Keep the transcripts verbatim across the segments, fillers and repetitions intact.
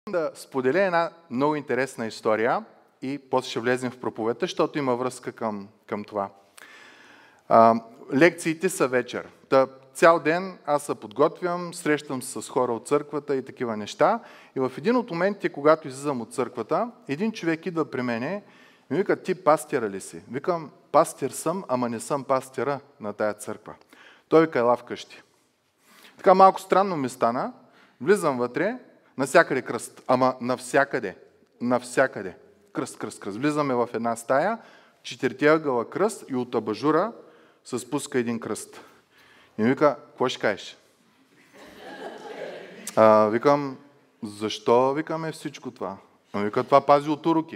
Да споделя една много интересна история и после ще влезем в проповедта, защото има връзка към, към това. А, лекциите са вечер. Та, цял ден аз се подготвям, срещам се с хора от църквата и такива неща. И в един от моментите, когато излизам от църквата, един човек идва при мене и ми вика: ти пастира ли си? Викам: пастир съм, ама не съм пастира на тая църква. Той вика: ела вкъщи. Така малко странно ми стана, влизам вътре, навсякъде кръст, ама навсякъде, навсякъде. Кръст, кръст, кръст. Влизаме в една стая, четирите ъгъла кръст и от абажура се спуска един кръст. И ми вика: какво ще кажеш? А, викам: защо викаме всичко това? А вика: това пази от уроки.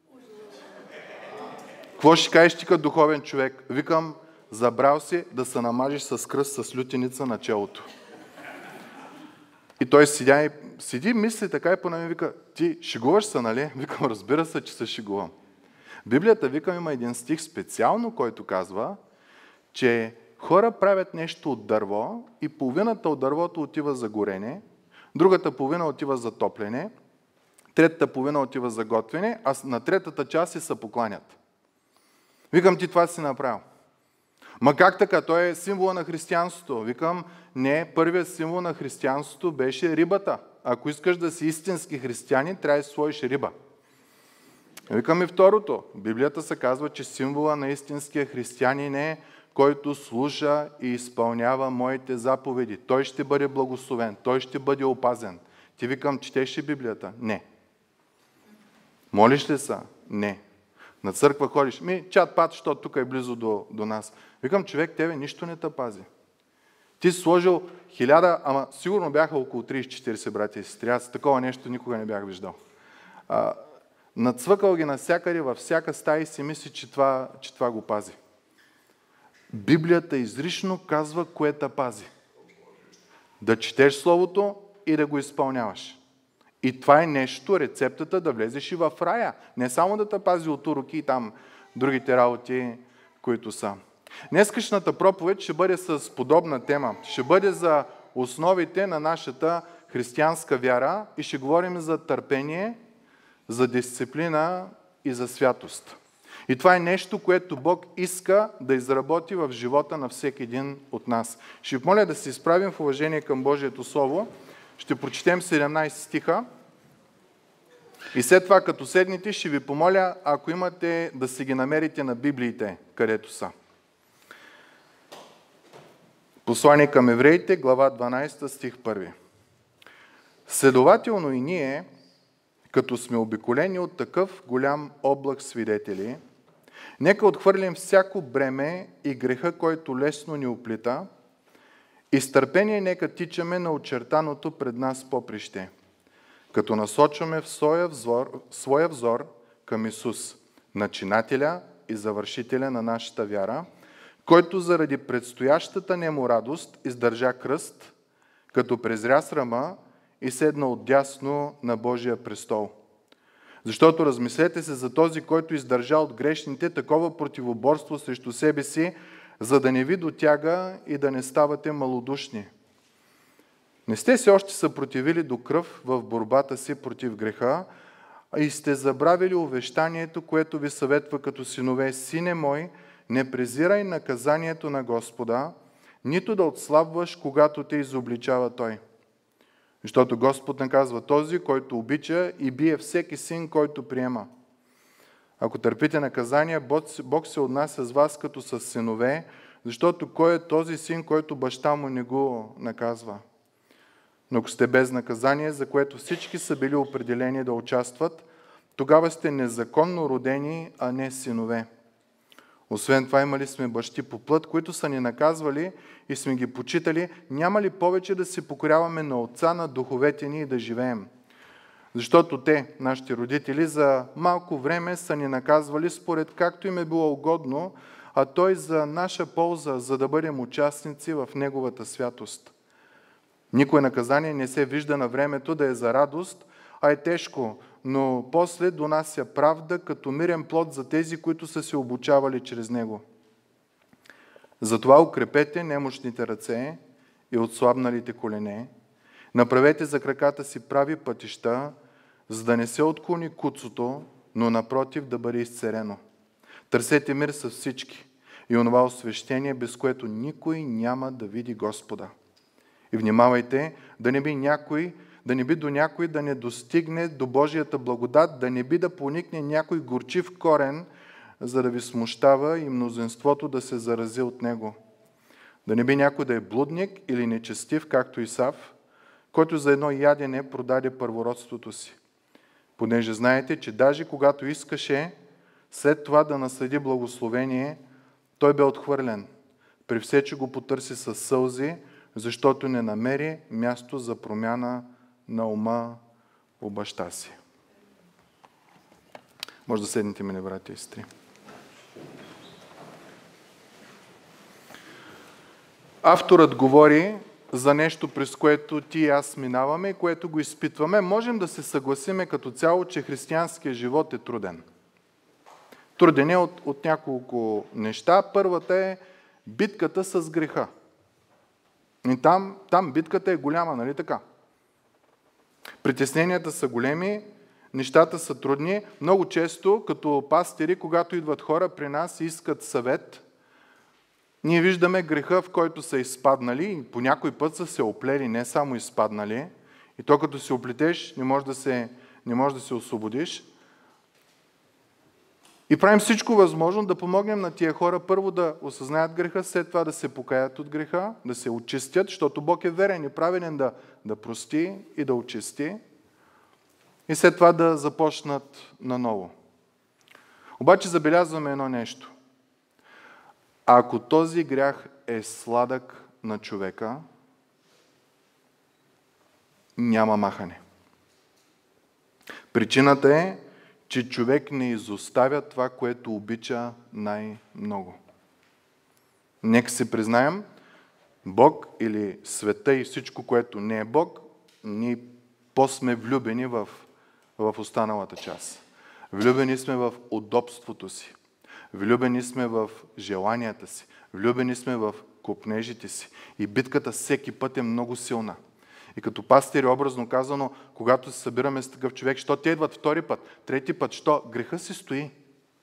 Какво ще кажеш ти като духовен човек? Викам: забрал си да се намажеш с кръст с лютеница на челото. И той седя и седи, мисли така и по ми вика: ти шегуваш се, нали? Викам: разбира се, че се шегувам. Библията, викам, има един стих специално, който казва, че хора правят нещо от дърво и половината от дървото отива за горене, другата половина отива за топлене, третата половина отива за готвене, а на третата част се покланят. Викам: ти това си направил. Ма как така? Той е символа на християнството. Викам: не, първият символ на християнството беше рибата. Ако искаш да си истински християнин, трябва да сложиш риба. Викам: и второто. Библията се казва, че символа на истинския християнин е: който слуша и изпълнява моите заповеди. Той ще бъде благословен, той ще бъде опазен. Ти, викам, четеш ли Библията? Не. Молиш ли са? Не. На църква ходиш? Ми, чат-пат, защото тук е близо до, до нас. Викам: човек, тебе нищо не те пази. Ти си сложил хиляда, ама сигурно бяха около трийсет-четирийсет братя и сестри. Аз такова нещо никога не бях виждал. А, нацвъкал ги навсякъде, във всяка стая и си мисли, че това, че това го пази. Библията изрично казва кое те пази. Да четеш Словото и да го изпълняваш. И това е нещо, рецептата да влезеш и в рая. Не само да те пази от уроки и там другите работи, които са. Днескашната проповед ще бъде с подобна тема. Ще бъде за основите на нашата християнска вяра и ще говорим за търпение, за дисциплина и за святост. И това е нещо, което Бог иска да изработи в живота на всеки един от нас. Ще ви моля да се изправим в уважение към Божието Слово. Ще прочетем седемнайсет стиха. И след това, като седнете, ще ви помоля, ако имате, да си ги намерите на Библиите, където са. Послание към евреите, глава дванайсета, стих първи. Следователно и ние, като сме обиколени от такъв голям облак свидетели, нека отхвърлим всяко бреме и греха, който лесно ни оплита, и с търпение нека тичаме на очертаното пред нас поприще, като насочваме в своя взор, своя взор към Исус, начинателя и завършителя на нашата вяра, който заради предстоящата нему радост издържа кръст, като презря срама и седна отдясно на Божия престол. Защото размислете се за този, който издържа от грешните такова противоборство срещу себе си, за да не ви дотяга и да не ставате малодушни. Не сте се още съпротивили до кръв в борбата си против греха, а и сте забравили увещанието, което ви съветва като синове: сине мой, не презирай наказанието на Господа, нито да отслабваш, когато те изобличава Той. Защото Господ наказва този, който обича, и бие всеки син, който приема. Ако търпите наказание, Бог се отнася с вас като с синове, защото кой е този син, който баща му не го наказва? Но ако сте без наказание, за което всички са били определени да участват, тогава сте незаконно родени, а не синове. Освен това, имали сме бащи по плът, които са ни наказвали и сме ги почитали, няма ли повече да се покоряваме на Отца на духовете ни и да живеем? Защото те, нашите родители, за малко време са ни наказвали според както им е било угодно, а Той за наша полза, за да бъдем участници в Неговата святост. Никое наказание не се вижда на времето да е за радост, а е тежко, но после донася правда като мирен плод за тези, които са се обучавали чрез него. Затова укрепете немощните ръце и отслабналите колене, направете за краката си прави пътища, за да не се отклони куцото, но напротив да бъде изцерено. Търсете мир с всички и онова освещение, без което никой няма да види Господа. И внимавайте да не би някой, да не би до някой да не достигне до Божията благодат, да не би да поникне някой горчив корен, за да ви смущава и мнозинството да се зарази от него. Да не би някой да е блудник или нечестив, както Исав, който за едно ядене продаде първородството си. Понеже знаете, че даже когато искаше след това да наследи благословение, той бе отхвърлен. При все, че го потърси със сълзи, защото не намери място за промяна на ума у баща си. Може да седнете, мили братя и сестри. Авторът говори за нещо, през което ти и аз минаваме и което го изпитваме. Можем да се съгласиме като цяло, че християнският живот е труден. Труден е от, от няколко неща. Първата е битката с греха. И там, там битката е голяма, нали така? Притесненията са големи, нещата са трудни. Много често, като пастири, когато идват хора при нас и искат съвет, ние виждаме греха, в който са изпаднали и по някой път са се оплели, не само изпаднали. И то като се оплетеш, не можеш да се, не можеш да се освободиш. И правим всичко възможно да помогнем на тия хора първо да осъзнаят греха, след това да се покаят от греха, да се очистят, защото Бог е верен и правилен да, да прости и да очисти. И след това да започнат наново. Обаче забелязваме едно нещо. Ако този грях е сладък на човека, няма махане. Причината е, че човек не изоставя това, което обича най-много. Нека се признаем, Бог или света и всичко, което не е Бог, ние по-сме влюбени в, в останалата част. Влюбени сме в удобството си. Влюбени сме в желанията си. Влюбени сме в копнежите си. И битката всеки път е много силна. И като пастири, образно казано, когато се събираме с такъв човек, що те идват втори път, трети път, що греха си стои.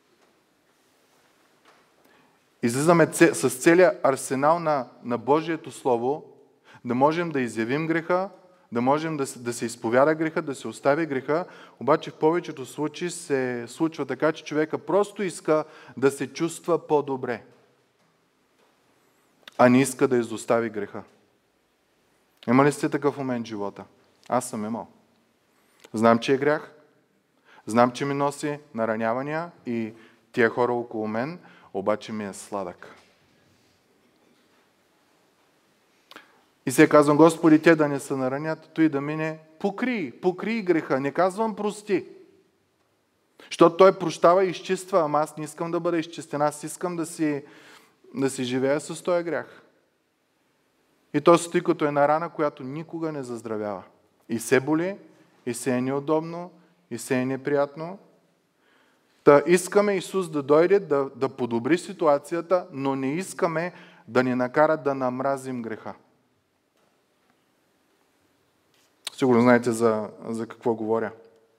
Излизаме с целия арсенал на, на Божието Слово, да можем да изявим греха, да можем да, да се изповяда греха, да се остави греха, обаче в повечето случаи се случва така, че човека просто иска да се чувства по-добре, а не иска да изостави греха. Има ли сте такъв момент в живота? Аз съм имал. Знам, че е грях, знам, че ми носи наранявания и тия хора около мен, обаче ми е сладък. И се казвам, Господи, те да не се наранят, той да мине, покри, покри греха, не казвам прости. Защото той прощава и изчиства, ама аз не искам да бъда изчистен, аз искам да си, да си живея с този грях. И то стои като една рана, която никога не заздравява. И се боли, и се е неудобно, и се е неприятно. Та искаме Исус да дойде, да, да подобри ситуацията, но не искаме да ни накара да намразим греха. Сигурно знаете за, за какво говоря.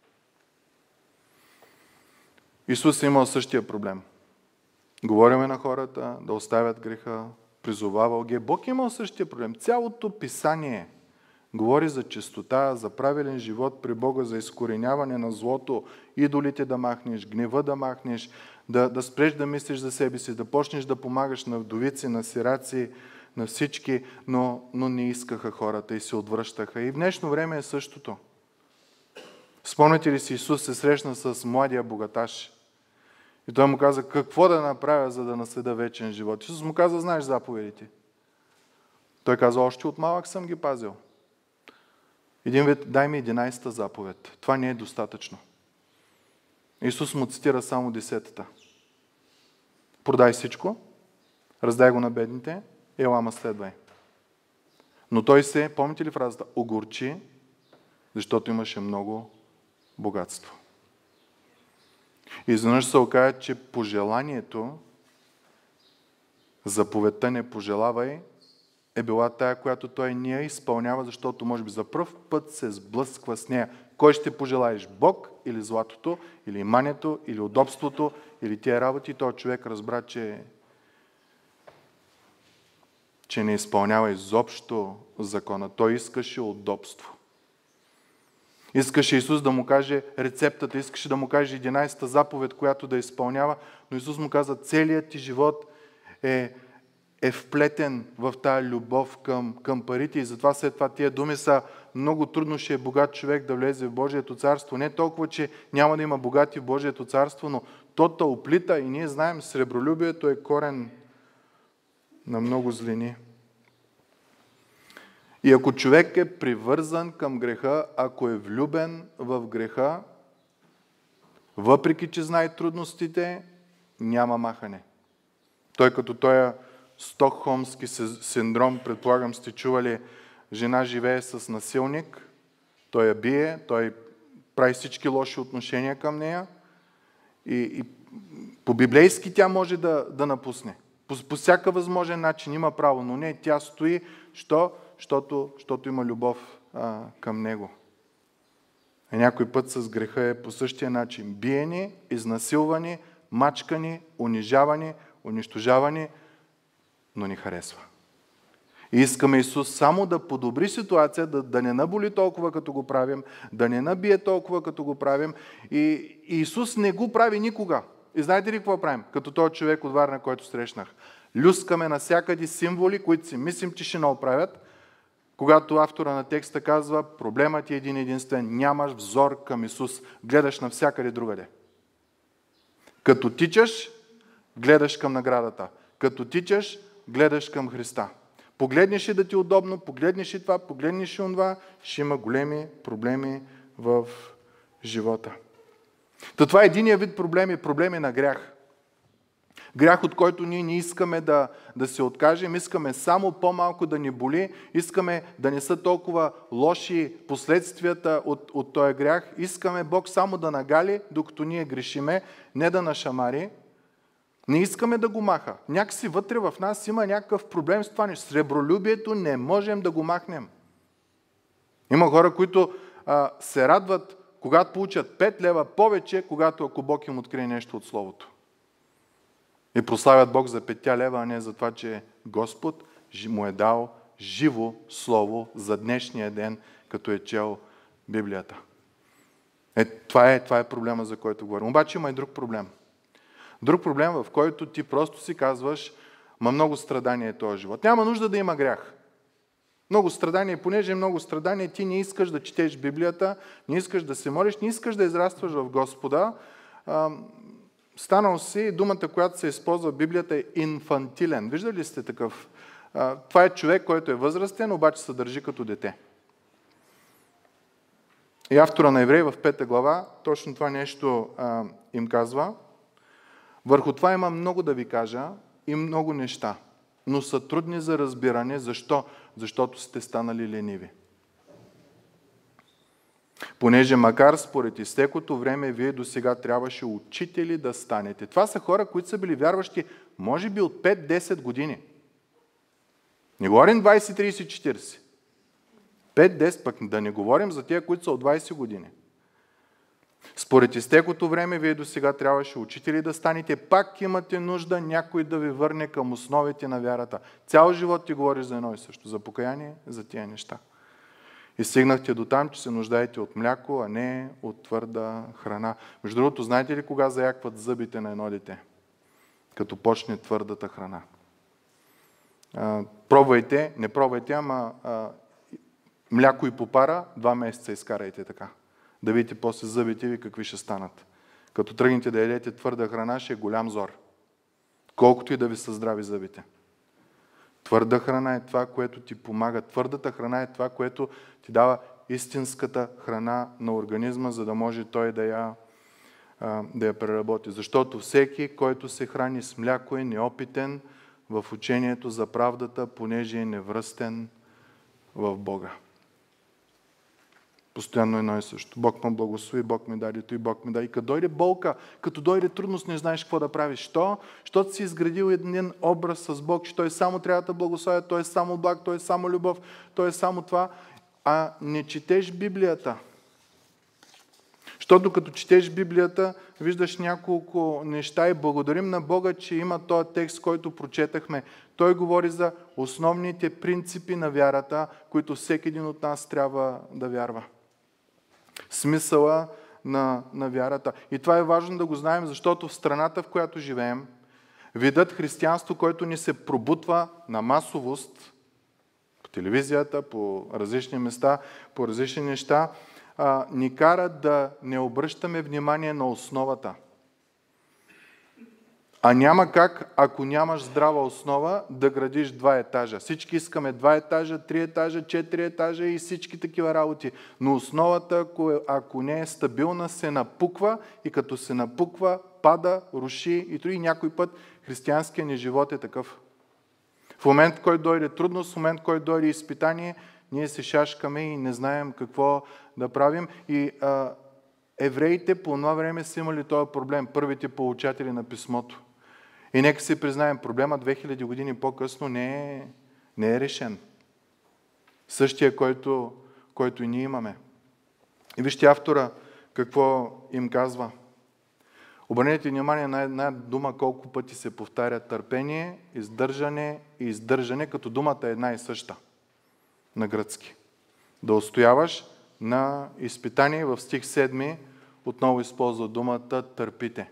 Исус е имал същия проблем. Говориме на хората да оставят греха, призовавал ги. Бог е имал същия проблем. Цялото писание говори за чистота, за правилен живот при Бога, за изкореняване на злото, идолите да махнеш, гнева да махнеш, да, да спреш да мислиш за себе си, да почнеш да помагаш на вдовици, на сираци, на всички, но, но не искаха хората и се отвръщаха. И в днешно време е същото. Спомняте ли си, Исус се срещна с младия богаташ. И той му каза, какво да направя, за да наследя вечен живот? Исус му каза, знаеш заповедите. Той каза, още от малък съм ги пазил. Един вид, дай ми единайсета заповед. Това не е достатъчно. Исус му цитира само десетата. Продай всичко, раздай го на бедните, ела ма следвай. Но той се, помните ли фразата, огорчи, защото имаше много богатство. И изведнъж се оказа, че пожеланието, заповедта не пожелавай, е била тая, която той не я изпълнява, защото може би за пръв път се сблъсква с нея. Кой ще пожелаеш? Бог или златото, или имането, или удобството, или тия работи? Той човек разбра, че, че не изпълнява изобщо закона. Той искаше удобство. Искаше Исус да му каже рецептата, искаше да му каже единайсета заповед, която да изпълнява, но Исус му каза, целият ти живот е, е вплетен в тая любов към, към парите и затова след това тия думи са много трудно ще е богат човек да влезе в Божието царство. Не толкова, че няма да има богати в Божието царство, но то те оплита и ние знаем, сребролюбието е корен на много злини. И ако човек е привързан към греха, ако е влюбен в греха, въпреки че знае трудностите, няма махане. Той като този стокхолмски синдром, предполагам сте чували, жена живее с насилник, той я бие, той прави всички лоши отношения към нея и, и по-библейски тя може да, да напусне. По, по всяка възможен начин има право, но не, тя стои, що? Щото, щото има любов а, към него. А някой път с греха е по същия начин. Биени, изнасилвани, мачкани, унижавани, унищожавани, но ни харесва. И искаме Исус само да подобри ситуация, да, да не наболи толкова като го правим, да не набие толкова като го правим. И, и Исус не го прави никога. И знаете ли какво правим? Като този човек от Варна, който срещнах. Люскаме насякъде символи, които си мислим, че ще наоправят, когато автора на текста казва, проблемът е един единствен, нямаш взор към Исус, гледаш навсякъде другаде. Като тичаш, гледаш към наградата. Като тичаш, гледаш към Христа. Погледнеш и да ти е удобно, погледнеш и това, погледнеш и онова, ще има големи проблеми в живота. Та това е единия вид проблеми, проблеми на грях. Грях, от който ние не искаме да, да се откажем, искаме само по-малко да ни боли, искаме да не са толкова лоши последствията от, от този грях, искаме Бог само да нагали, докато ние грешиме, не да нашамари. Не искаме да го маха. Някакси вътре в нас има някакъв проблем с това нещо. Сребролюбието не можем да го махнем. Има хора, които а, се радват, когато получат пет лева повече, когато ако Бог им открие нещо от Словото. И прославят Бог за петте лева, а не за това, че Господ му е дал живо Слово за днешния ден, като е чел Библията. Е, това, е, това е проблема, за който говорим. Обаче има и друг проблем. Друг проблем, в който ти просто си казваш, ма много страдание е този живот. Няма нужда да има грях. Много страдание, понеже е много страдание, ти не искаш да четеш Библията, не искаш да се молиш, не искаш да израстваш в Господа. Станал си, думата, която се използва в Библията е инфантилен. Виждали ли сте такъв? Това е човек, който е възрастен, обаче се държи като дете. И автора на Евреи в пета глава точно това нещо а, им казва. Върху това има много да ви кажа и много неща, но са трудни за разбиране. Защо? Защото сте станали лениви. Понеже макар според изтекото време, вие до сега трябваше учители да станете. Това са хора, които са били вярващи, може би от пет-десет години. Не говорим двайсет, трийсет, четирийсет. пет-десет, пък да не говорим за тия, които са от двайсет години. Според изтекото време, вие до сега трябваше учители да станете, пак имате нужда някой да ви върне към основите на вярата. Цял живот ти говориш за едно и също, за покаяние, за тия неща. И стигнахте до там, че се нуждаете от мляко, а не от твърда храна. Между другото, знаете ли кога заякват зъбите на едно дете? Като почне твърдата храна. А, пробвайте, не пробвайте, ама а, мляко и попара, два месеца изкарайте така. Да видите после зъбите ви какви ще станат. Като тръгнете да ядете твърда храна, ще е голям зор. Колкото и да ви са здрави зъбите. Твърда храна е това, което ти помага. Твърдата храна е това, което ти дава истинската храна на организма, за да може той да я, да я преработи. Защото всеки, който се храни с мляко, е неопитен в учението за правдата, понеже е невръстен в Бога. Постоянно едно и също. Бог ме благослови, Бог ми даде, и Бог ми даде. И като дойде болка, като дойде трудност, не знаеш какво да правиш. Що? Защото си изградил един образ с Бог, че Той само трябва да благославя, Той е само благ, Той е само любов, Той е само това, а не четеш Библията. Защото като четеш Библията, виждаш няколко неща и благодарим на Бога, че има този текст, който прочетахме. Той говори за основните принципи на вярата, които всеки един от нас трябва да вярва. Смисъла на, на вярата. И това е важно да го знаем, защото в страната, в която живеем, видът християнство, който ни се пробутва на масовост, по телевизията, по различни места, по различни неща, а, ни кара да не обръщаме внимание на основата. А няма как, ако нямаш здрава основа, да градиш два етажа. Всички искаме два етажа, три етажа, четири етажа и всички такива работи. Но основата, ако не е стабилна, се напуква и като се напуква, пада, руши и дори някой път християнският ни живот е такъв. В момент, в който дойде трудност, в момент, в който дойде изпитание, ние се шашкаме и не знаем какво да правим. И а, евреите по това време са имали този проблем, първите получатели на писмото. И нека си признаем, проблема две хиляди години по-късно не е, не е решен. Същия, който, който и ние имаме. И вижте автора какво им казва. Обърнете внимание на една дума колко пъти се повтаря търпение, издържане и издържане, като думата е една и съща на гръцки. Да устояваш на изпитание. В стих седми отново използва думата търпите.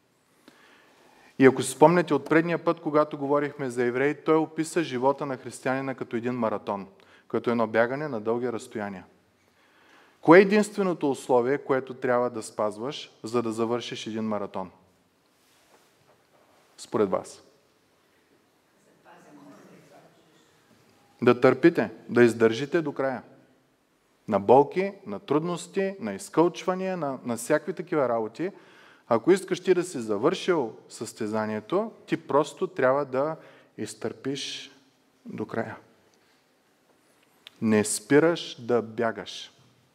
И ако си спомняте от предния път, когато говорихме за евреи, той описа живота на християнина като един маратон, като едно бягане на дълги разстояния. Кое е единственото условие, което трябва да спазваш, за да завършиш един маратон? Според вас. Да търпите, да издържите до края. На болки, на трудности, на изкълчвания, на, на всякакви такива работи. Ако искаш ти да си завършил състезанието, ти просто трябва да изтърпиш до края. Не спираш да бягаш.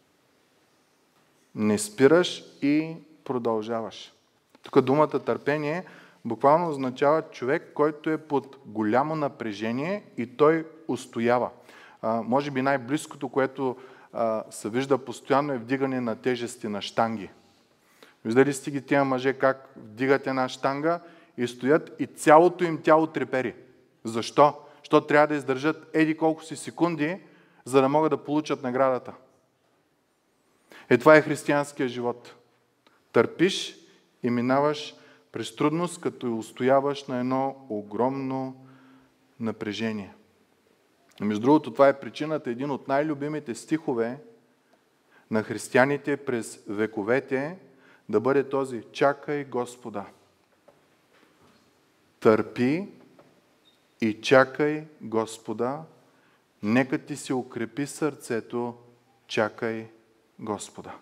Не спираш и продължаваш. Тук думата търпение буквално означава човек, който е под голямо напрежение и той устоява. А, може би най-близкото, което а, се вижда постоянно е вдигане на тежести на щанги. Виждали сте ги тия мъже как вдигат една щанга и стоят и цялото им тяло трепери. Защо? Защото трябва да издържат еди колко си секунди, за да могат да получат наградата. Е, това е християнския живот. Търпиш и минаваш през трудност, като устояваш на едно огромно напрежение. Между другото, това е причината, един от най-любимите стихове на християните през вековете да бъде този: чакай Господа. Търпи и чакай Господа. Нека ти се укрепи сърцето, чакай Господа.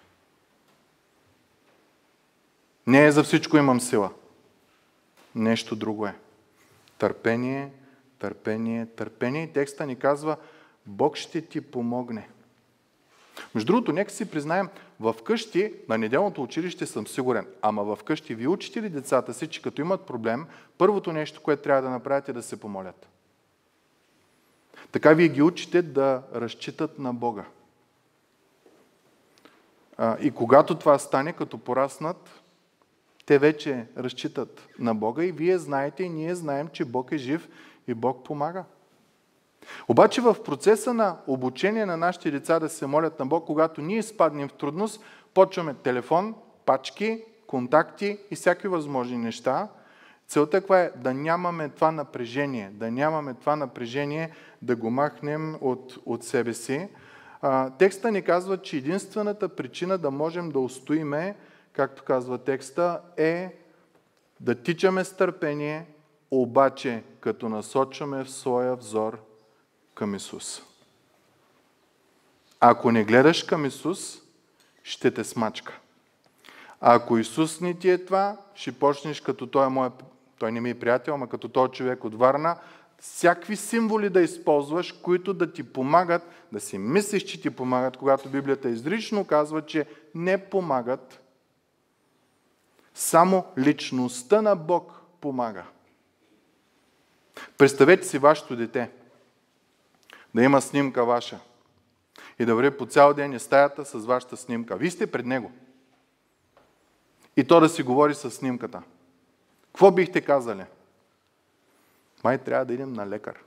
Не е за всичко имам сила. Нещо друго е. Търпение, търпение, търпение. И текста ни казва: Бог ще ти помогне. Между другото, нека си признаем, в къщи, на неделното училище съм сигурен, ама в къщи ви учите ли децата си, че като имат проблем, първото нещо, което трябва да направят, е да се помолят. Така вие ги учите да разчитат на Бога. И когато това стане, като пораснат, те вече разчитат на Бога и вие знаете и ние знаем, че Бог е жив и Бог помага. Обаче в процеса на обучение на нашите деца да се молят на Бог, когато ние изпаднем в трудност, почваме телефон, пачки, контакти и всякакви възможни неща. Целта каква е? Да нямаме това напрежение, да нямаме това напрежение, да го махнем от, от себе си. А, текста ни казва, че единствената причина да можем да устоиме, както казва текста, е да тичаме с търпение, обаче като насочваме в своя взор към Исус. Ако не гледаш към Исус, ще те смачка. А ако Исус не ти е това, ще почнеш като той е мой, той не ми е приятел, ама като той човек от Варна, всякакви символи да използваш, които да ти помагат, да си мислиш, че ти помагат, когато Библията изрично казва, че не помагат. Само личността на Бог помага. Представете си вашето дете да има снимка ваша и да върви по цял ден из стаята с вашата снимка. Вие сте пред него. и то да си говори с снимката. Какво бихте казали? Май трябва да идем на лекар.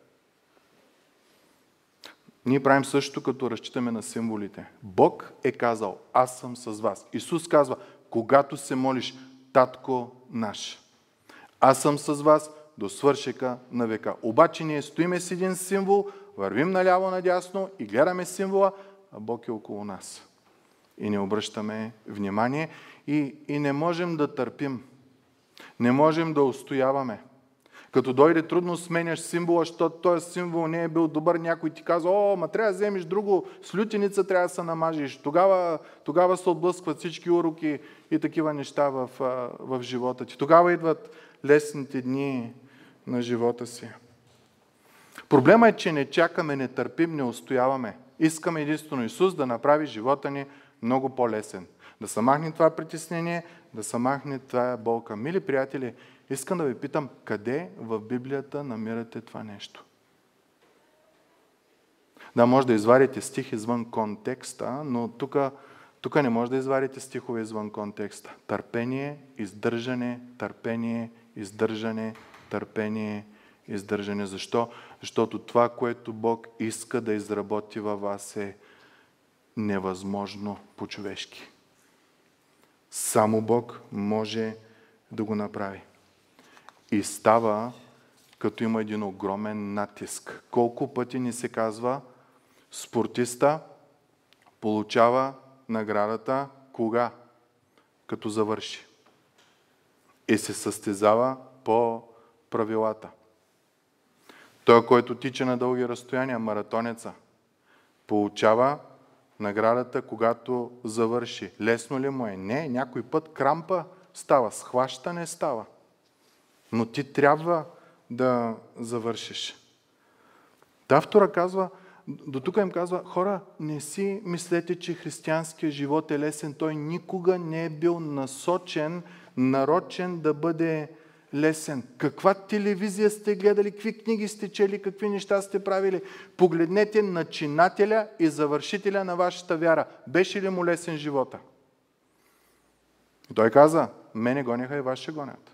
Ние правим също, като разчитаме на символите. Бог е казал, аз съм с вас. Исус казва, когато се молиш, Татко наш, аз съм с вас до свършека на века. Обаче ние стоиме с един символ, вървим наляво-надясно и гледаме символа, а Бог е около нас. И не обръщаме внимание и, и не можем да търпим. Не можем да устояваме. Като дойде трудно, сменяш символа, защото този символ не е бил добър. Някой ти казва, о, ма трябва да вземеш друго, с лютеница трябва да се намажиш. Тогава, тогава се отблъскват всички уроки и такива неща в, в живота ти. Тогава идват лесните дни на живота си. Проблема е, че не чакаме, не търпим, не устояваме. Искаме единствено Исус да направи живота ни много по-лесен. Да се махне това притеснение, да се махне това болка. Мили приятели, искам да ви питам, къде в Библията намирате това нещо? Да, може да извадите стих извън контекста, но тук, тук не може да извадите стихове извън контекста. Търпение, издържане, търпение, издържане, търпение, издържане. Защо? Защото това, което Бог иска да изработи във вас, е невъзможно по-човешки. Само Бог може да го направи. И става, като има един огромен натиск. Колко пъти ни се казва, спортиста получава наградата кога? Като завърши. И се състезава по правилата. Той, който тича на дълги разстояния, маратонеца, получава наградата, когато завърши. Лесно ли му е? Не, някой път крампа става, схващане става. Но ти трябва да завършиш. Та автора казва, до тук им казва, хора, не си мислете, че християнският живот е лесен. Той никога не е бил насочен, нарочен да бъде лесен. Каква телевизия сте гледали, какви книги сте чели, какви неща сте правили. Погледнете начинателя и завършителя на вашата вяра. Беше ли му лесен живота? И той каза, мене гоняха и вас ще гонят.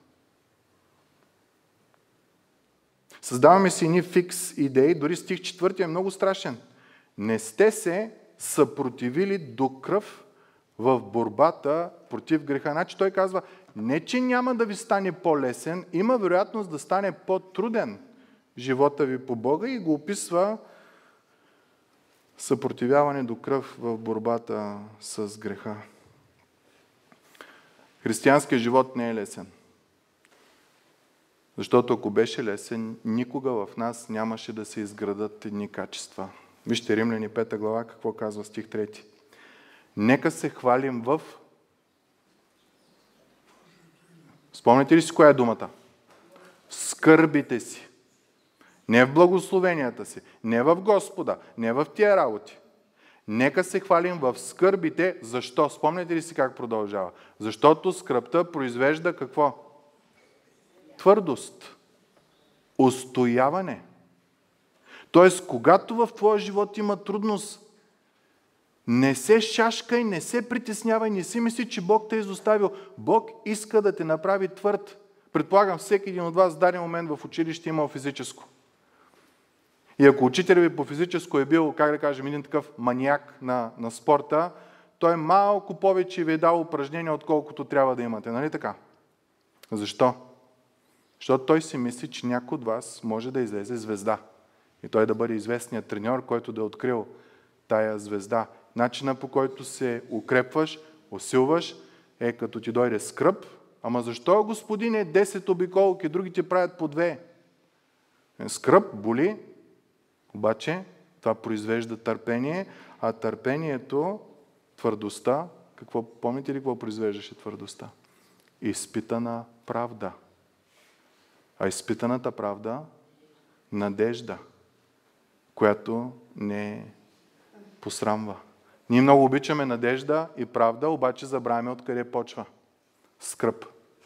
Създаваме си едни фикс идеи, дори стих четвърти е много страшен. Не сте се съпротивили до кръв в борбата против греха. Значи той казва, не че няма да ви стане по-лесен, има вероятност да стане по-труден живота ви по Бога и го описва съпротивяване до кръв в борбата с греха. Християнският живот не е лесен. Защото ако беше лесен, никога в нас нямаше да се изградат едни качества. Вижте Римляни пета глава, какво казва стих трети. Нека се хвалим в... Спомняте ли си коя е думата? Скърбите си. Не в благословенията си, не в Господа, не в тия работи. Нека се хвалим в скърбите. Защо? Спомняте ли си как продължава? Защото скръбта произвежда какво? Твърдост. Устояване. Тоест, когато в твоя живот има трудност, не се шашкай, не се притеснявай, не си мисли, че Бог те е изоставил. Бог иска да те направи твърд. Предполагам, всеки един от вас в даден момент в училище имал физическо. И ако учителят ви по физическо е бил, как да кажем, един такъв маниак на, на спорта, той малко повече ви е дал упражнения, отколкото трябва да имате. Нали така? Защо? Защото той си мисли, че някой от вас може да излезе звезда. И той да бъде известният треньор, който да е открил тая звезда. Начина, по който се укрепваш, усилваш, е като ти дойде скръб. Ама защо, господине, десет обиколки, другите правят по две? Скръб боли, обаче това произвежда търпение, а търпението, твърдостта, какво, помните ли какво произвеждаше твърдостта? Изпитана правда. А изпитаната правда, надежда, която не посрамва. Ние много обичаме надежда и правда, обаче забравяме откъде почва. Скръб.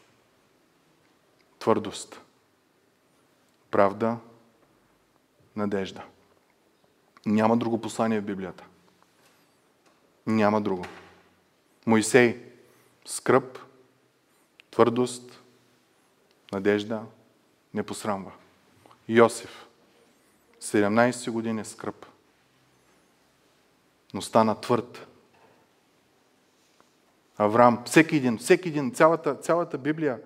Твърдост. Правда. Надежда. Няма друго послание в Библията. Няма друго. Мойсей. Скръб. Твърдост, надежда, не посрамва. Йосиф, седемнайсет години скръб, но стана твърд. Авраам, всеки един, всеки един, цялата, цялата Библия.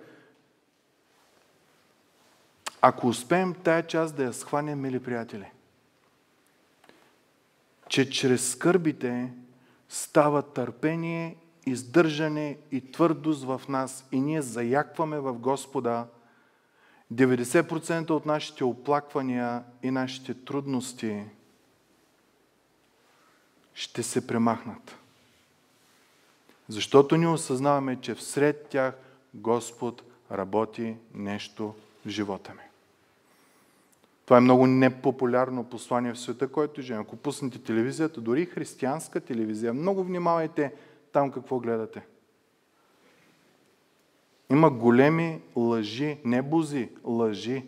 Ако успеем тая част да я схванем, мили приятели, че чрез скърбите става търпение, издържане и твърдост в нас и ние заякваме в Господа, деветдесет процента от нашите оплаквания и нашите трудности ще се премахнат. Защото ние осъзнаваме, че всред тях Господ работи нещо в живота ми. Това е много непопулярно послание в света, който живеем. Ако пуснете телевизията, дори християнска телевизия, много внимавайте там какво гледате. Има големи лъжи, не бузи, лъжи.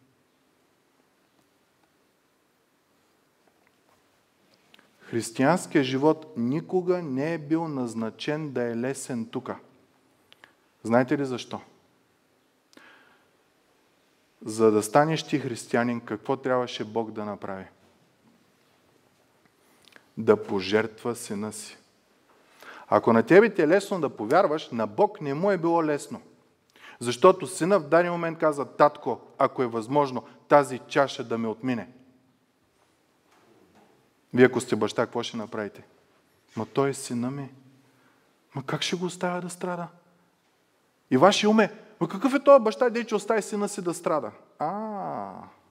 Християнският живот никога не е бил назначен да е лесен тука. Знаете ли защо? За да станеш ти християнин, какво трябваше Бог да направи? Да пожертва сина си. Ако на тебе ти е лесно да повярваш, на Бог не му е било лесно. Защото сина в даден момент каза: татко, ако е възможно, тази чаша да ме отмине. Вие, ако сте баща, какво ще направите? Ма той е сина ми. Ма как ще го оставя да страда? И ваше уме: ма какъв е този баща, дей, че остави сина си да страда? А.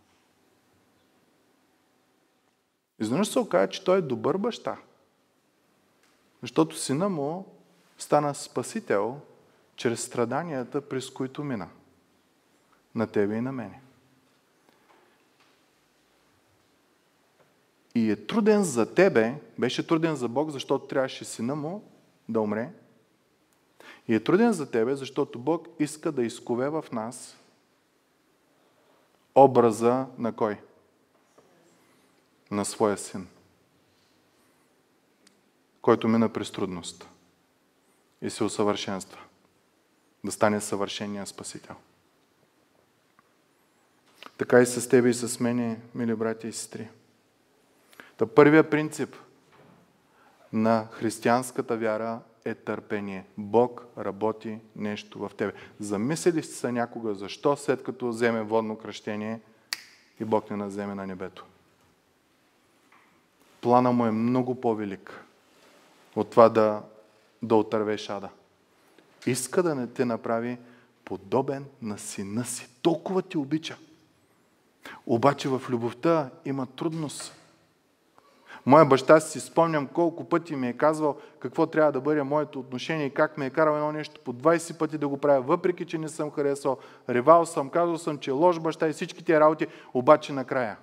Изведнъж се оказа, че той е добър баща. Защото сина му стана спасител чрез страданията, през които мина. На тебе и на мене. И е труден за тебе, беше труден за Бог, защото трябваше сина му да умре. И е труден за тебе, защото Бог иска да изкове в нас образа на кой? На своя син, който мина през трудност и се усъвършенства. Да стане съвършения Спасител. Така и с тебе и с мене, мили братя и сестри. Та първият принцип на християнската вяра е търпение. Бог работи нещо в тебе. Замислили сте се някога защо след като вземе водно кръщение и Бог не наземе на небето? Плана му е много по-велик от това да, да отървеш ада. Иска да не те направи подобен на сина си. Толкова ти обича. Обаче в любовта има трудност. Моя баща, си спомням колко пъти ми е казвал какво трябва да бъде моето отношение и как ме е карал едно нещо по двайсет пъти да го правя, въпреки че не съм харесал. Ревал съм, казал съм, че е лош баща и всички тия работи, обаче накрая.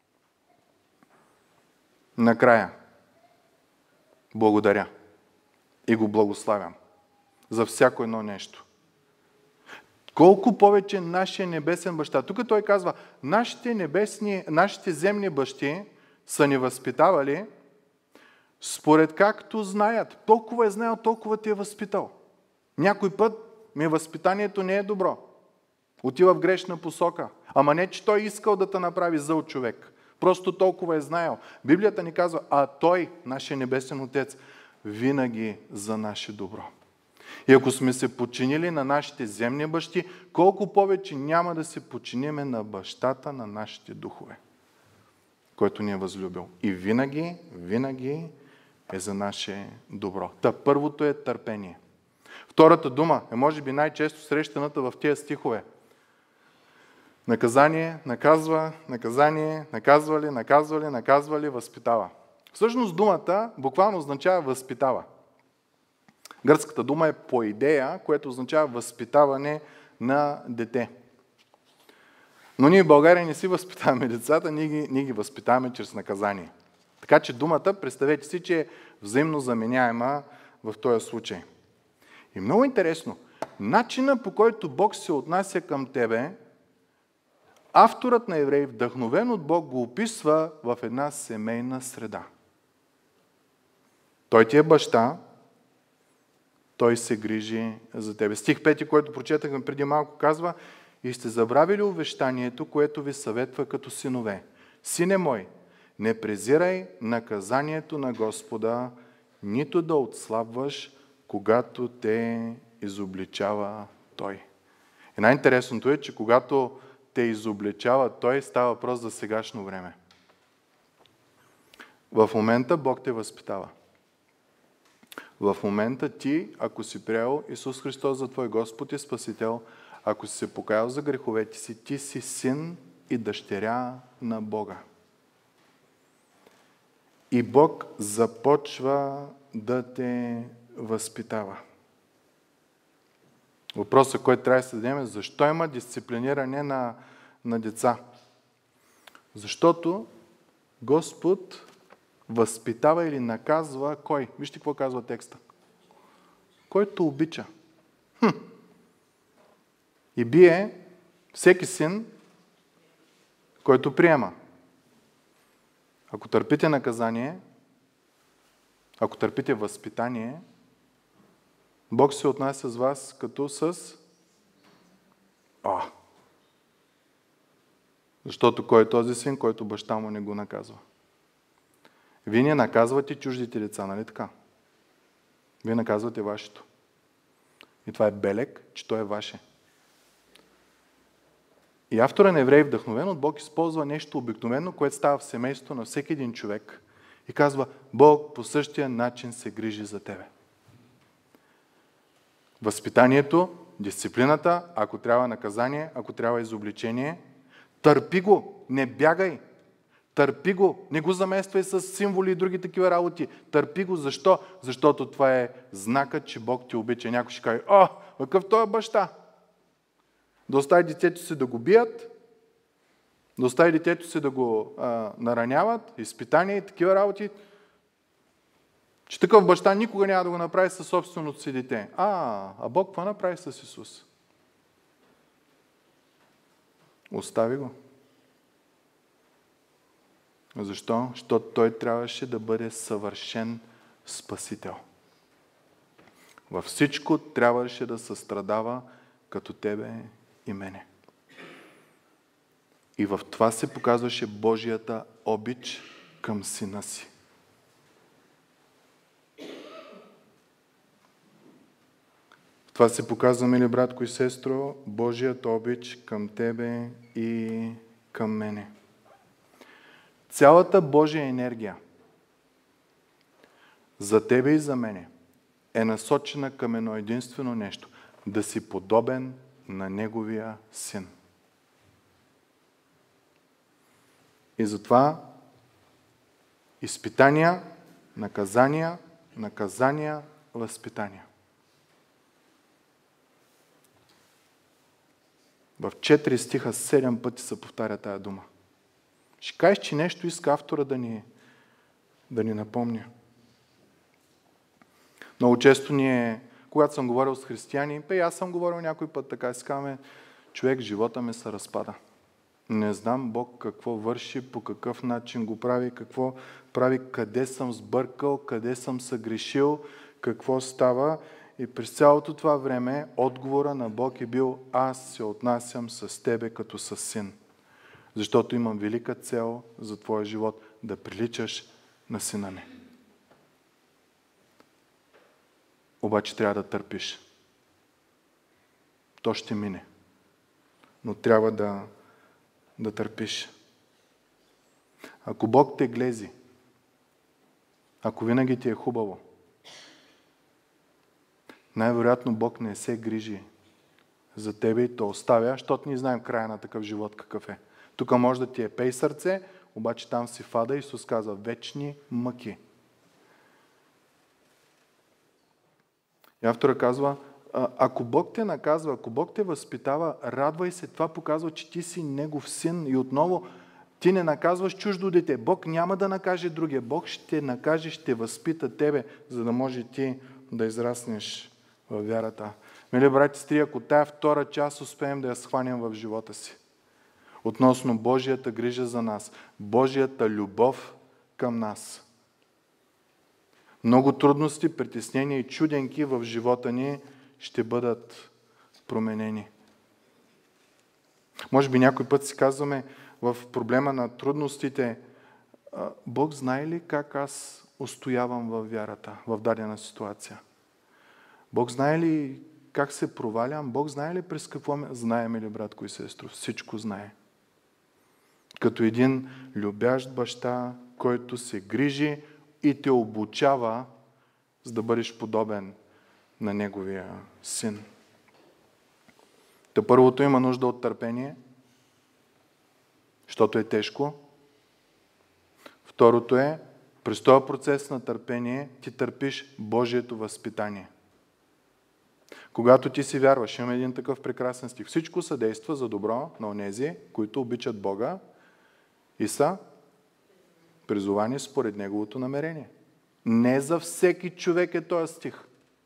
Накрая. Благодаря. И го благославям. За всяко едно нещо. Колко повече нашия небесен баща. Тук той казва, нашите небесни, нашите земни бащи са ни възпитавали според както знаят. Толкова е знаел, толкова ти е възпитал. Някой път ми възпитанието не е добро. Отива в грешна посока. Ама не, че той искал да те направи зъл човек. Просто толкова е знаел. Библията ни казва, а той, нашия небесен Отец, винаги за наше добро. И ако сме се подчинили на нашите земни бащи, колко повече няма да се подчиниме на бащата на нашите духове, който ни е възлюбил. И винаги, винаги е за наше добро. Та първото е търпение. Втората дума е може би най-често срещаната в тези стихове. Наказание, наказва, наказание, наказвали, наказвали, наказвали, възпитава. Всъщност думата буквално означава възпитава. Гръцката дума е поидея, което означава възпитаване на дете. Но ние в България не си възпитаваме децата, ние ги, ние ги възпитаваме чрез наказание. Така че думата, представете си, че е взаимно заменяема в този случай. И много интересно, начина по който Бог се отнася към тебе, авторът на Евреи, вдъхновен от Бог, го описва в една семейна среда. Той ти е баща, Той се грижи за тебе. Стих пети, който прочетахме преди малко, казва: и сте забравили увещанието, което ви съветва като синове. Сине мой, не презирай наказанието на Господа, нито да отслабваш, когато те изобличава Той. И най-интересното е, че когато те изобличава Той, става въпрос за сегашно време. В момента Бог те възпитава. В момента ти, ако си приел Исус Христос за твой Господ и Спасител, ако си се покаял за греховете си, ти си син и дъщеря на Бога. И Бог започва да те възпитава. Въпросът, който трябва да се зададем, е защо има дисциплиниране на, на деца? Защото Господ възпитава или наказва кой? Вижте какво казва текста. Който обича. Хм. И бие всеки син, който приема. Ако търпите наказание, ако търпите възпитание, Бог се отнася с вас като с... А! Защото кой е този син, който баща му не го наказва? Вие не наказвате чуждите деца, нали така? Вие наказвате вашето. И това е белег, че то е ваше. И автора на Евреи, вдъхновен от Бог, използва нещо обикновено, което става в семейството на всеки един човек и казва: Бог по същия начин се грижи за тебе. Възпитанието, дисциплината, ако трябва наказание, ако трябва изобличение, търпи го, не бягай. Търпи го, не го замествай с символи и други такива работи. Търпи го, защо? Защото това е знакът, че Бог те обича. Някой ще каже: о, какъв той е баща? Да остави детето си да го бият, да остави детето си да го а, нараняват, изпитания и такива работи. Че такъв баща никога няма да го направи със собственото си дете. А, а Бог какво направи с Исус? Остави го. Защо? Защото Той трябваше да бъде съвършен Спасител. Във всичко трябваше да състрадава като тебе и мене. И в това се показваше Божията обич към Сина си. В това се показва, мили братко и сестро, Божият обич към тебе и към мене. Цялата Божия енергия за тебе и за мене е насочена към едно единствено нещо – да си подобен на Неговия Син. И затова изпитания, наказания, наказания, възпитания. В четири стиха седем пъти се повтаря тая дума. Ще кажеш, че нещо иска автора да ни, да ни напомня. Много често ние, когато съм говорил с християни, и аз съм говорил някой път така, си казваме: човек, живота ми се разпада. Не знам Бог какво върши, по какъв начин го прави, какво прави, къде съм сбъркал, къде съм съгрешил, какво става. И през цялото това време отговора на Бог е бил: аз се отнасям с тебе като с син. Защото имам велика цел за твоя живот – да приличаш на сина ми. Обаче трябва да търпиш. То ще мине. Но трябва да, да търпиш. Ако Бог те глези, ако винаги ти е хубаво, най-вероятно Бог не се грижи за тебе и те оставя, защото ние знаем края на такъв живот какъв е. Тук може да ти е пей сърце, обаче там си фада. Исус казва: вечни мъки. И автора казва: ако Бог те наказва, ако Бог те възпитава, радвай се. Това показва, че ти си Негов син. И отново, ти не наказваш чуждо дете. Бог няма да накаже другия. Бог ще накаже, ще възпита тебе, за да може ти да израснеш във вярата. Мили брати и сестри, ако тая втора част успеем да я схванем в живота си, относно Божията грижа за нас, Божията любов към нас, Много трудности, притеснения и чуденки в живота ни ще бъдат променени. Може би някой път си казваме в проблема на трудностите, Бог знае ли как аз устоявам във вярата, в дадена ситуация? Бог знае ли как се провалям? Бог знае ли през какво ме... Знаем ли, братко и сестро? Всичко знае. Като един любящ баща, който се грижи и те обучава, за да бъдеш подобен на неговия син. Та първото има нужда от търпение, защото е тежко. Второто е, през този процес на търпение ти търпиш Божието възпитание. Когато ти си вярваш, имаме един такъв прекрасен стих. Всичко съдейства за добро на онези, които обичат Бога и са призовани според Неговото намерение. Не за всеки човек е този стих.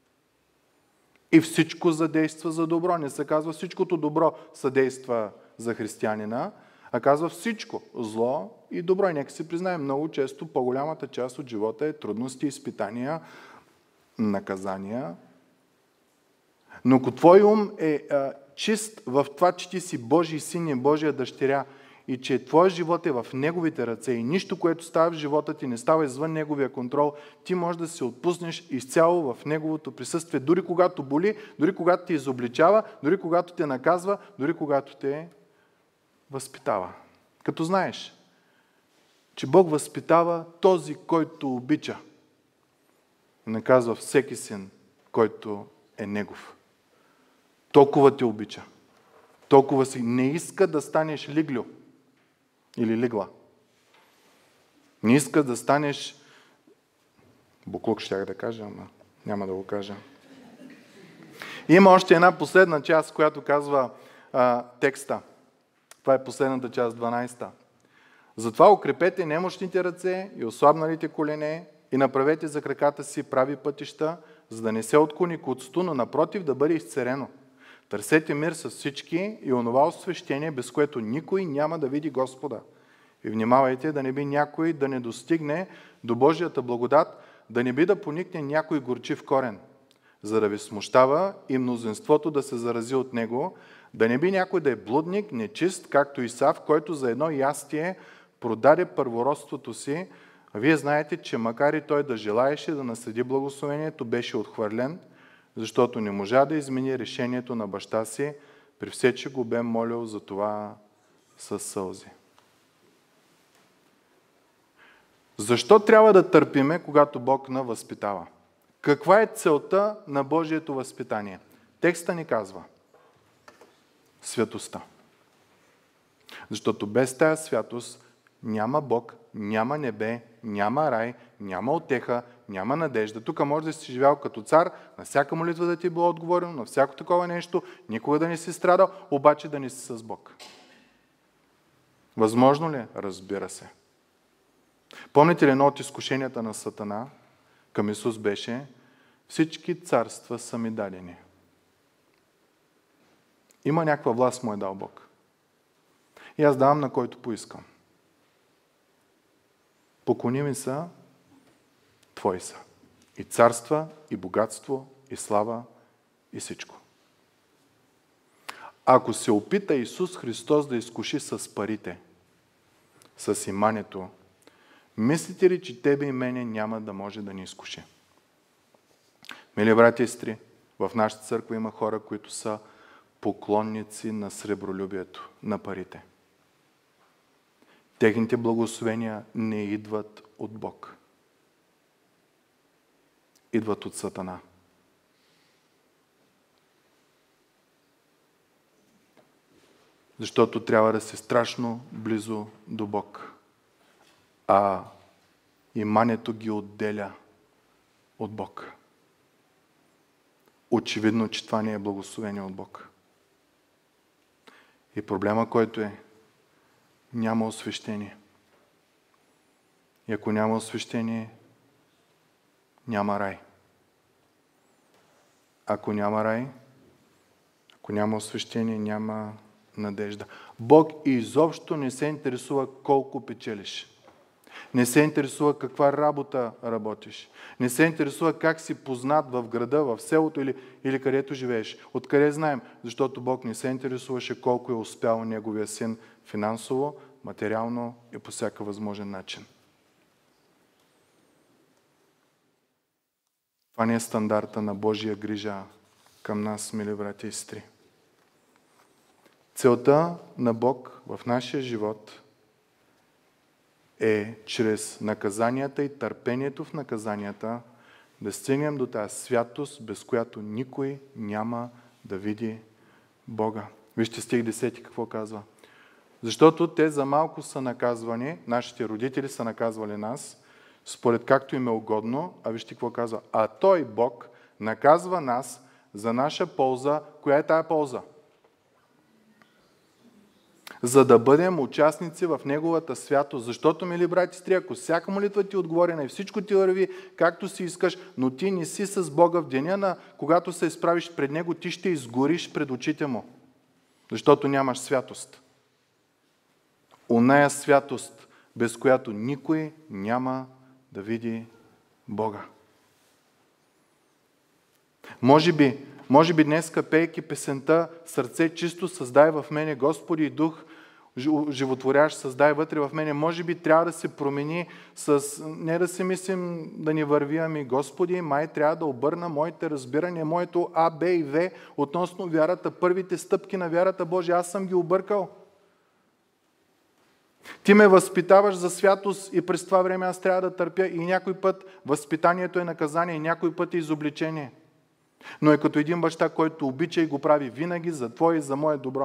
И всичко задейства за добро. Не се казва всичкото добро съдейства за християнина, а казва всичко зло и добро. И нека си признаем, много често по-голямата част от живота е трудности, изпитания, наказания. Но ако твой ум е а, чист в това, че ти си Божий син и Божия дъщеря и че твоят живот е в Неговите ръце и нищо, което става в живота ти, не става извън Неговия контрол, ти можеш да се отпуснеш изцяло в Неговото присъствие, дори когато боли, дори когато те изобличава, дори когато те наказва, дори когато те възпитава. Като знаеш, че Бог възпитава този, който обича. Наказва всеки син, който е Негов. Толкова те обича. Толкова си не иска да станеш лиглю или лигла. Не иска да станеш буклук, щях да кажа, ама няма да го кажа. Има още една последна част, която казва а, текста. Това е последната част, дванайсета. Затова укрепете немощните ръце и ослабналите колене и направете за краката си прави пътища, за да не се отклони куцото, но напротив да бъде изцерено. Търсете мир с всички и онова освещение, без което никой няма да види Господа. И внимавайте да не би някой да не достигне до Божията благодат, да не би да поникне някой горчив корен, за да ви смущава и мнозинството да се зарази от него, да не би някой да е блудник, нечист, както Исав, който за едно ястие продаде първородството си. А вие знаете, че макар и той да желаеше да наследи благословението, беше отхвърлен, защото не можа да измени решението на баща си, при все, че го бе молил за това със сълзи. Защо трябва да търпиме, когато Бог ни възпитава? Каква е целта на Божието възпитание? Текста ни казва святостта. Защото без тая святост няма Бог, няма небе, няма рай, няма утеха, няма надежда. Тук може да си живял като цар, на всяка молитва да ти е било отговорено, на всяко такова нещо, никога да не си страдал, обаче да не си с Бог. Възможно ли? Разбира се. Помните ли едно от изкушенията на Сатана към Исус беше: всички царства са ми дадени. Има някаква власт, му е дал Бог. И аз давам на който поискам. Поклони ми са, твои са. И царства, и богатство, и слава, и всичко. Ако се опита Исус Христос да изкуши с парите, с имането, мислите ли, че тебе и мене няма да може да ни изкуши? Мили брати и сестри, в нашата църква има хора, които са поклонници на сребролюбието, на парите. Техните благословения не идват от Бог. Идват от Сатана. Защото трябва да си страшно близо до Бог. А имането ги отделя от Бог. Очевидно, че това не е благословение от Бог. И проблема, който е, няма освещение. И ако няма освещение, няма рай. Ако няма рай, ако няма освещение, няма надежда. Бог изобщо не се интересува колко печелиш. Не се интересува каква работа работиш. Не се интересува как си познат в града, в селото или, или където живееш. Откъде знаем? Защото Бог не се интересуваше колко е успял неговия син финансово, материално и по всяка възможен начин. Това не е стандарта на Божия грижа към нас, мили брати и сестри. Целта на Бог в нашия живот е чрез наказанията и търпението в наказанията да стигнем до тази святост, без която никой няма да види Бога. Вижте стих десети какво казва. Защото те за малко са наказвани, нашите родители са наказвали нас, според както им е угодно, а вижте какво казва. А Той, Бог, наказва нас за наша полза. Коя е тая полза? За да бъдем участници в Неговата святост. Защото, мили брати и сестри, ако всяка молитва ти отговорена и всичко ти върви както си искаш, но ти не си с Бога в деня, на когато се изправиш пред Него, ти ще изгориш пред очите Му. Защото нямаш святост. Оная святост, без която никой няма да види Бога. Може би, може би днеска, пейки песента "Сърце чисто създай в мене, Господи, и дух животворящ създай вътре в мене", може би трябва да се промени с не да си мислим да ни върви, ами Господи, май трябва да обърна моите разбирания, моето А, Б и В относно вярата, първите стъпки на вярата Божия, аз съм ги объркал. Ти ме възпитаваш за святост и през това време аз трябва да търпя и някой път възпитанието е наказание, и някой път е изобличение. Но е като един баща, който обича и го прави винаги за твое и за мое добро.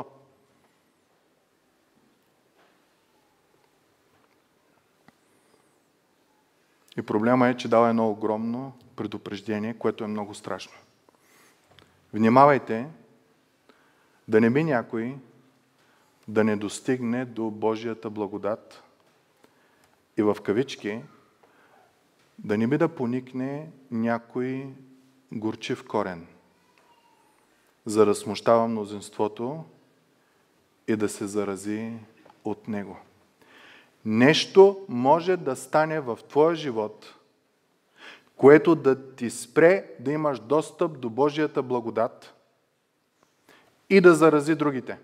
И проблема е, че дава едно огромно предупреждение, което е много страшно. Внимавайте да не би някой да не достигне до Божията благодат и в кавички да не би да поникне някой горчив корен, за да смущава мнозинството и да се зарази от него. Нещо може да стане в твоя живот, което да ти спре да имаш достъп до Божията благодат и да зарази другите.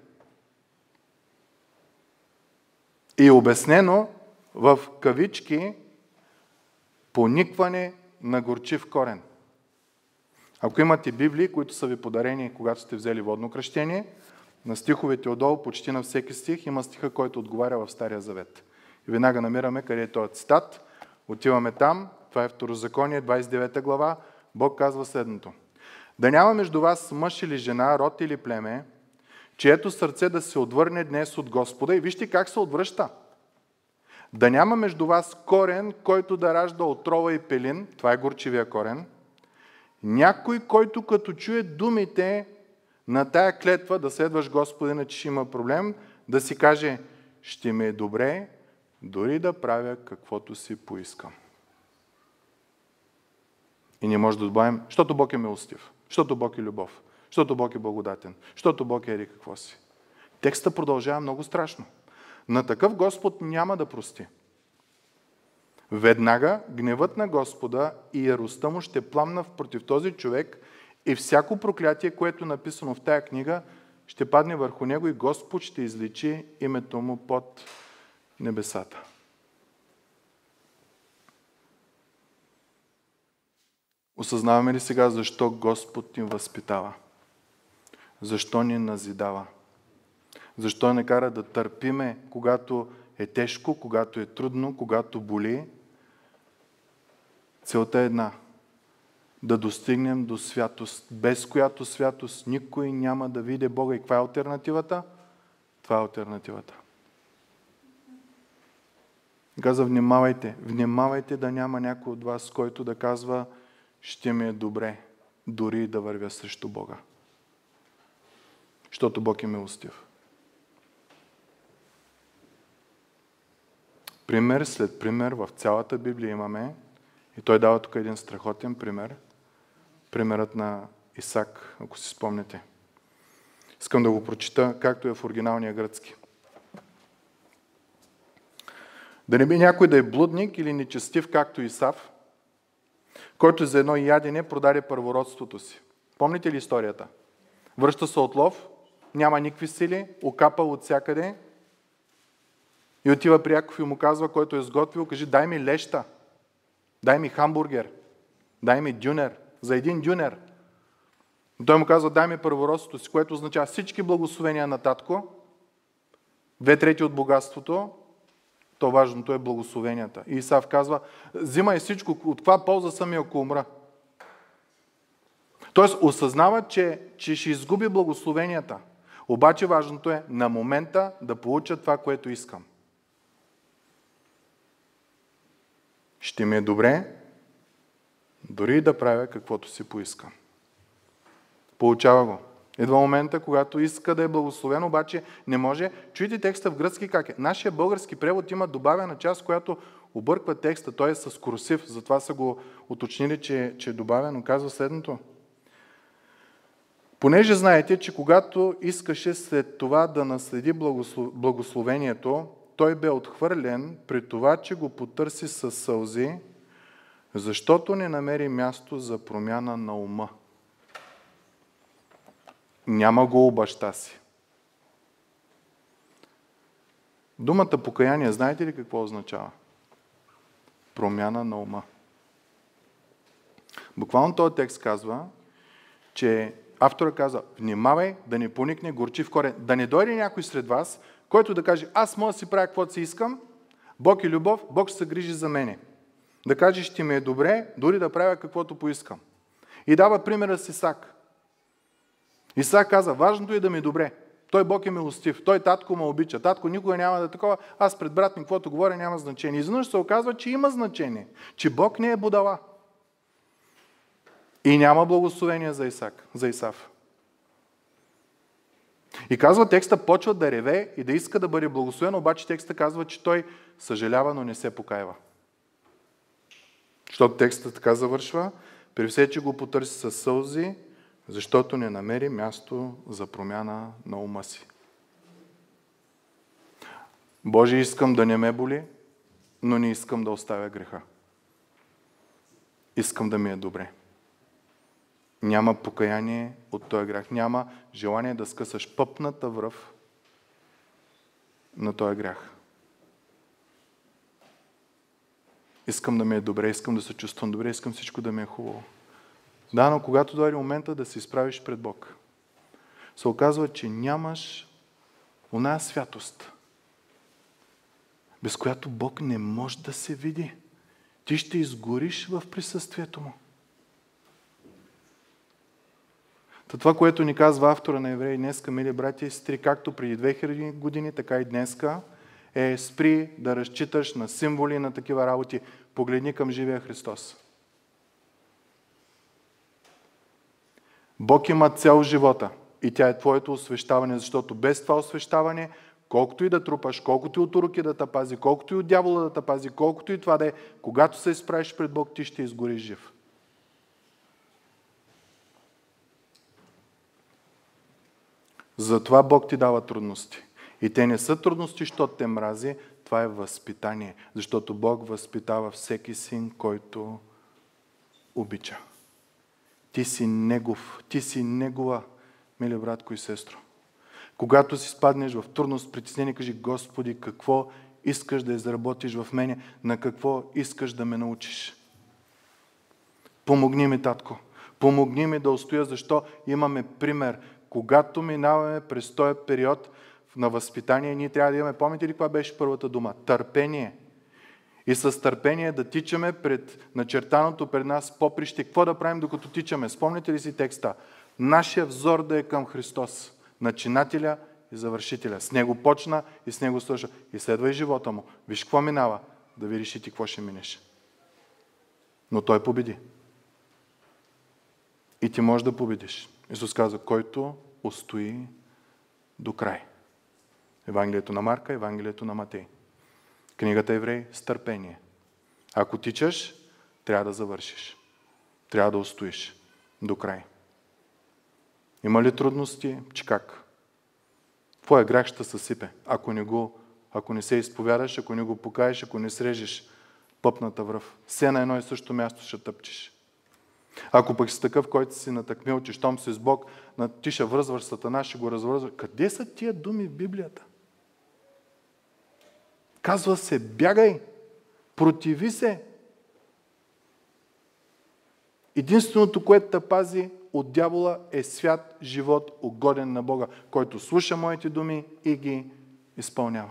И обяснено в кавички поникване на горчив корен. Ако имате Библии, които са ви подарени, когато сте взели водно кръщение, на стиховете отдолу, почти на всеки стих, има стиха, който отговаря в Стария Завет. И веднага намираме къде е този цитат. Отиваме там, това е Второзаконие, двадесет и девета глава. Бог казва следното. Да няма между вас мъж или жена, род или племе, чието сърце да се отвърне днес от Господа. И вижте как се отвръща. Да няма между вас корен, който да ражда отрова и пелин. Това е горчивия корен. Някой, който като чуе думите на тая клетва да следваш Господина, че ще има проблем, да си каже, ще ми е добре, дори да правя каквото си поискам. И не може да добавим, защото Бог е милостив, защото Бог е любов, защото Бог е благодатен, защото Бог е еди какво си. Текстът продължава много страшно. На такъв Господ няма да прости. Веднага гневът на Господа и яростта му ще пламна против този човек и всяко проклятие, което е написано в тая книга, ще падне върху него и Господ ще изличи името му под небесата. Осъзнаваме ли сега защо Господ ни възпитава? Защо ни назидава? Защо не кара да търпиме, когато е тежко, когато е трудно, когато боли? Целта е една. Да достигнем до святост, без която святост никой няма да види Бога. И каква е алтернативата? Това е алтернативата. Каза, внимавайте, внимавайте да няма някой от вас, който да казва, ще ми е добре, дори да вървя срещу Бога. Защото Бог е милостив. Пример след пример в цялата Библия имаме, и той дава тук един страхотен пример, примерът на Исак, ако си спомняте. Искам да го прочита, както е в оригиналния гръцки. Да не би някой да е блудник или нечестив, както Исав, който за едно ядене продаде първородството си. Помните ли историята? Връща се от лов, няма никакви сили, окапал от всякъде и отива при Яков и му казва, който е сготвил, кажи, дай ми леща, дай ми хамбургер, дай ми дюнер, за един дюнер. И той му казва, дай ми първородството си, което означава всички благословения на татко, две трети от богатството, то важното е благословенията. И Исав казва, взимай всичко, от каква полза съм и ако умра. Тоест осъзнава, че, че ще изгуби благословенията. Обаче важното е на момента да получа това, което искам. Ще ми е добре, дори да правя каквото си поискам. Получава го. Едва момента, когато иска да е благословен, обаче не може. Чуйте текста в гръцки как е. Нашия български превод има добавена част, която обърква текста. Той е с курсив, затова са го уточнили, че, че е добавено. Казва следното. Понеже знаете, че когато искаше след това да наследи благословението, той бе отхвърлен при това, че го потърси със сълзи, защото не намери място за промяна на ума. Няма го у баща си. Думата покаяние, знаете ли какво означава? Промяна на ума. Буквално този текст казва, че автора казва, внимавай да не поникне горчив корен, да не дойде някой сред вас, който да каже, аз мога да си правя каквото си искам, Бог е любов, Бог ще се грижи за мене. Да каже, ще ми е добре, дори да правя каквото поискам. И дава примера с Исак. Исак каза, важното е да ми е добре. Той Бог е милостив, той татко ме обича, татко никога няма да е такова, аз пред брат ми каквото говоря няма значение. Изведнъж се оказва, че има значение, че Бог не е будала. И няма благословение за Исак, за Исав. И казва, текста почва да реве и да иска да бъде благословен, обаче текста казва, че той съжалява, но не се покаява. Защото текстът така завършва, при все, че го потърси със сълзи, защото не намери място за промяна на ума си. Боже, искам да не ме боли, но не искам да оставя греха. Искам да ми е добре. Няма покаяние от този грях. Няма желание да скъсаш пъпната връв на този грях. Искам да ми е добре, искам да се чувствам добре, искам всичко да ми е хубаво. Да, но когато дойде момента да се изправиш пред Бог, се оказва, че нямаш оная святост, без която Бог не може да се види. Ти ще изгориш в присъствието Му. Това, което ни казва автора на Евреи днеска, мили братя и сестри, както преди две хиляди години, така и днеска, е спри да разчиташ на символи на такива работи. Погледни към живия Христос. Бог има цел живота и тя е твоето освещаване, защото без това освещаване, колкото и да трупаш, колкото и от уроки да те пази, колкото и от дявола да те пази, колкото и това да е, когато се изправиш пред Бог, ти ще изгориш жив. Затова Бог ти дава трудности. И те не са трудности, защото те мрази, това е възпитание. Защото Бог възпитава всеки син, който обича. Ти си Негов, ти си Негова, мили братко и сестро. Когато си спаднеш в трудност, притеснение, кажи, Господи, какво искаш да изработиш в мене, на какво искаш да ме научиш. Помогни ми, татко. Помогни ми да устоя, защо имаме пример. Когато минаваме през този период на възпитание, ние трябва да имаме, помните ли каква беше първата дума? Търпение. И с търпение да тичаме пред начертаното пред нас поприще. Какво да правим докато тичаме? Спомните ли си текста? Нашия взор да е към Христос, начинателя и завършителя. С Него почна и с Него свършва. И следвай живота Му. Виж какво минава, да видиш и ти какво ще минеш. Но Той победи. И ти можеш да победиш. Исус каза, който устои до край. Евангелието на Марка, Евангелието на Матей. Книгата Евреи с търпение. Ако тичаш, трябва да завършиш. Трябва да устоиш до край. Има ли трудности? Че как? Твоя грях ще съсипе, ако не го ако не се изповядаш, ако не го покаеш, ако не срежеш пъпната връв. Все на едно и също място ще тъпчеш. Ако пък си такъв, който си натъкмил, че щом си с Бог, ти ще връзваш Сатана, ще го развързваш. Къде са тия думи в Библията? Казва се, бягай, противи се. Единственото, което те пази от дявола е свят живот, угоден на Бога, който слуша моите думи и ги изпълнява.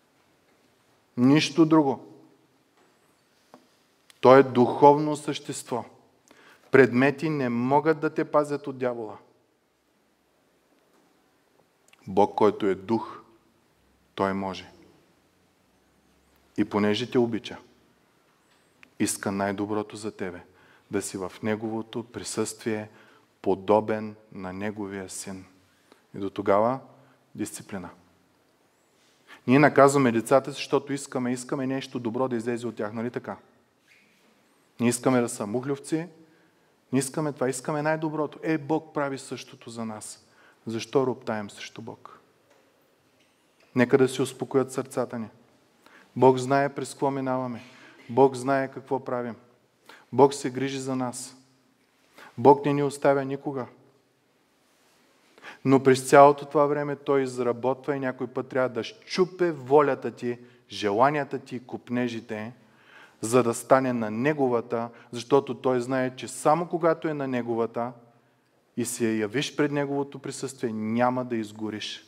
Нищо друго. Той е духовно същество. Предмети не могат да те пазят от дявола. Бог, който е дух, той може. И понеже те обича, иска най-доброто за тебе. Да си в Неговото присъствие, подобен на Неговия син. И до тогава дисциплина. Ние наказваме децата, защото искаме, искаме нещо добро да излезе от тях, нали така? Ние искаме да са мухлювци, не искаме това, искаме най-доброто. Е, Бог прави същото за нас. Защо роптаем срещу Бог? Нека да си успокоят сърцата ни. Бог знае през какво минаваме. Бог знае какво правим. Бог се грижи за нас. Бог не ни оставя никога. Но през цялото това време Той изработва и някой път трябва да щупе волята ти, желанията ти, копнежите, за да стане на Неговата, защото Той знае, че само когато е на Неговата и се явиш пред Неговото присъствие, няма да изгориш.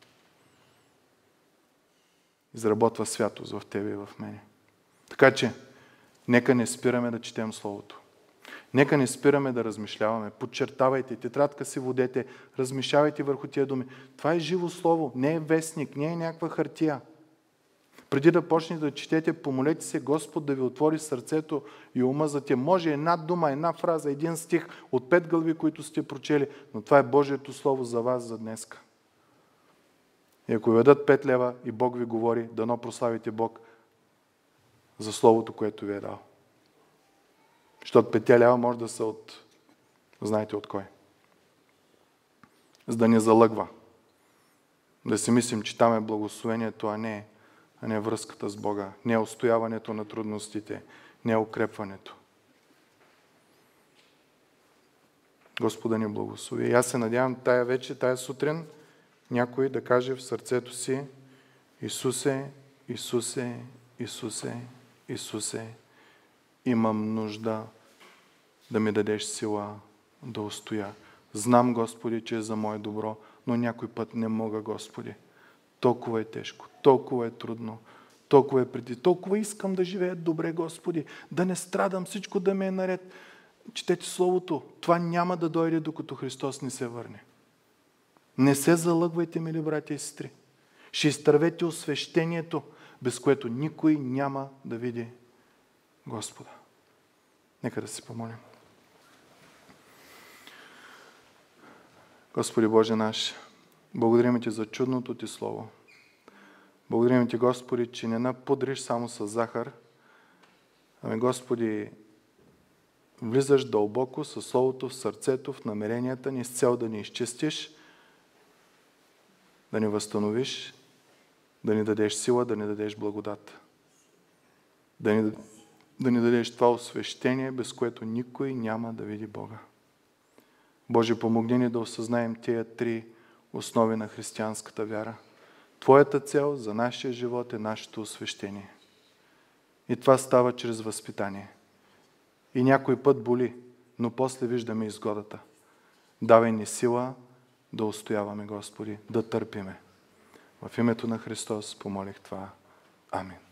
Изработва святост в тебе и в мене. Така че, нека не спираме да четем Словото. Нека не спираме да размишляваме. Подчертавайте, тетрадка си водете, размишлявайте върху тия думи. Това е живо Слово, не е вестник, не е някаква хартия. Преди да почнете да четете, помолете се Господ да ви отвори сърцето и ума за те. Може една дума, една фраза, един стих от пет глави, които сте прочели, но това е Божието Слово за вас за днеска. И ако ви дадат пет лева и Бог ви говори, дано прославите Бог за Словото, което ви е дал. Защото петте лева може да са от... Знаете от кой? За да не залъгва. Да си мислим, че там е благословението, а не, а не връзката с Бога. Не устояването на трудностите, не укрепването. Господа ни благослови. И аз се надявам тая вече, тая сутрин, някой да каже в сърцето си: Исусе, Исусе, Исусе, Исусе, имам нужда да ми дадеш сила да устоя. Знам, Господи, че е за мое добро, но някой път не мога, Господи. Толкова е тежко, толкова е трудно, толкова е преди, толкова искам да живея добре, Господи, да не страдам, всичко да ме е наред. Четете Словото. Това няма да дойде, докато Христос не се върне. Не се залъгвайте, мили братя и сестри. Ще изтървете освещението, без което никой няма да види Господа. Нека да се помолим. Господи Боже наш, благодарим Ти за чудното Ти Слово. Благодарим Ти, Господи, че не напудриш само с захар, ами, Господи, влизаш дълбоко със Словото в сърцето, в намеренията ни, с цел да ни изчистиш, да ни възстановиш, да ни дадеш сила, да ни дадеш благодат. Да ни, да ни дадеш това освещение, без което никой няма да види Бога. Боже, помогни ни да осъзнаем тия три основи на християнската вяра. Твоята цел за нашия живот е нашето освещение. И това става чрез възпитание. И някой път боли, но после виждаме изгодата. Давай ни сила да устояваме, Господи, да търпиме. В името на Христос помолих това. Амин.